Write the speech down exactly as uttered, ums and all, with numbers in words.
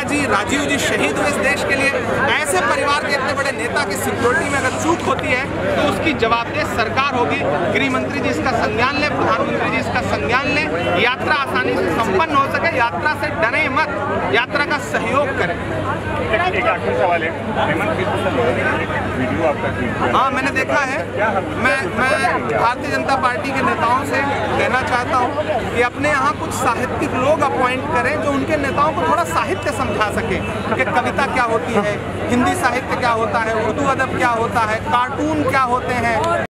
जी, राजीव जी शहीद हुए इस देश के लिए। ऐसे परिवार के इतने बड़े नेता की सिक्योरिटी में अगर चूक होती है तो उसकी जवाबदेह सरकार होगी। गृह मंत्री जी इसका संज्ञान लें, प्रधानमंत्री जी इसका संज्ञान लें, यात्रा आसानी से संपन्न हो सके, यात्रा से डरे मत, यात्रा का सहयोग करें। एक आखिरी सवाल है, वीडियो आपका हाँ मैंने देखा है। मैं मैं भारतीय जनता पार्टी के नेताओं से कहना चाहता हूँ कि अपने यहाँ कुछ साहित्यिक लोग अपॉइंट करें जो उनके नेताओं को थोड़ा साहित्य समझा सके कि कविता क्या होती है, हिंदी साहित्य क्या होता है, उर्दू अदब क्या होता है, कार्टून क्या होते हैं।